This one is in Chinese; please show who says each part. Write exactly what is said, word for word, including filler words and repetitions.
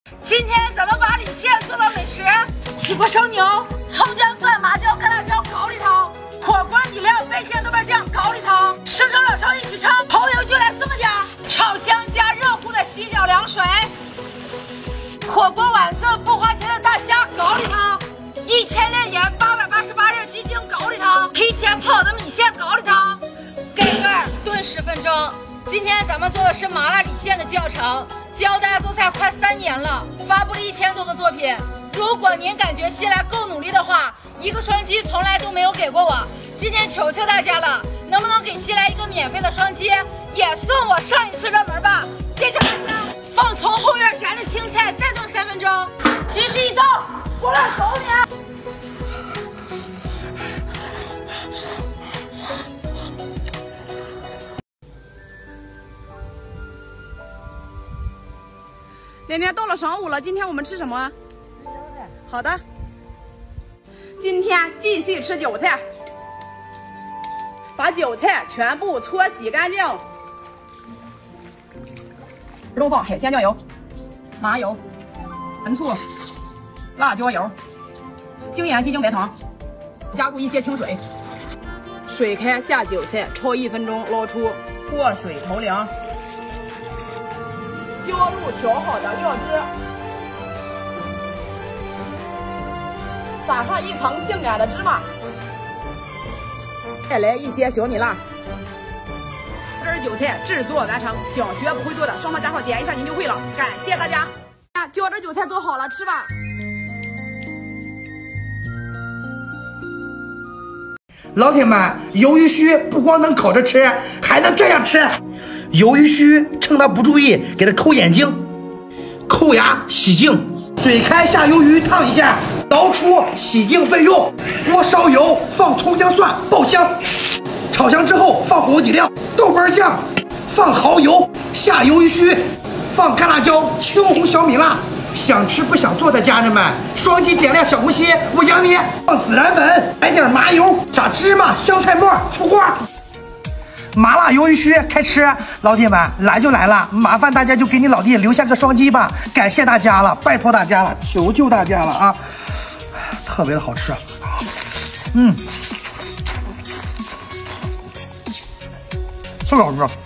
Speaker 1: 今天咱们把李现做到美食：起锅烧牛、葱姜蒜、麻椒、干辣椒搞里头，火锅底料备馅豆瓣酱搞里头，生抽老抽一起焯，蚝油就来这么点儿，炒香加热乎的洗脚凉水，火锅丸子不花钱的大虾搞里头，一千粒盐、八百八十八粒鸡精搞里头，提前泡好的米线搞里头，盖盖炖十分钟。今天咱们做的是麻辣李现的教程。 教大家做菜快三年了，发布了一千多个作品。如果您感觉西来够努力的话，一个双击从来都没有给过我。今天求求大家了，能不能给西来一个免费的双击，也送我上一次热门吧？谢谢大家。放从后院摘的青菜再炖三分钟，及时移动，不乱走你。
Speaker 2: 甜甜到了晌午了，今天我们吃什么？吃韭菜。好的。今天继续吃韭菜，把韭菜全部搓洗干净。中放海鲜酱油、麻油、陈醋、辣椒油、精盐、鸡精、白糖，加入一些清水。水开下韭菜，焯一分钟，捞出，过水投凉。 浇入调好的料汁，撒上一层性感的芝麻，再来一些小米辣。根韭菜制作完成，想学不会做的，双方加号点一下您就会了。感谢大家！浇汁韭菜做好了，吃吧。
Speaker 3: 老铁们，鱿鱼须不光能烤着吃，还能这样吃。 鱿鱼须趁他不注意，给他抠眼睛，抠牙洗净。水开下鱿鱼烫一下，捞出洗净备用。锅烧油，放葱姜蒜爆香，炒香之后放火锅底料、豆瓣酱，放蚝油，下鱿鱼须，放干辣椒、青红小米辣。想吃不想做的家人们，双击点亮小红心，我养你。放孜然粉，来点麻油，撒芝麻、香菜末，出锅。 麻辣鱿鱼须开吃，老铁们来就来了，麻烦大家就给你老弟留下个双击吧，感谢大家了，拜托大家了，求求大家了啊！特别的好吃，嗯，特别好吃。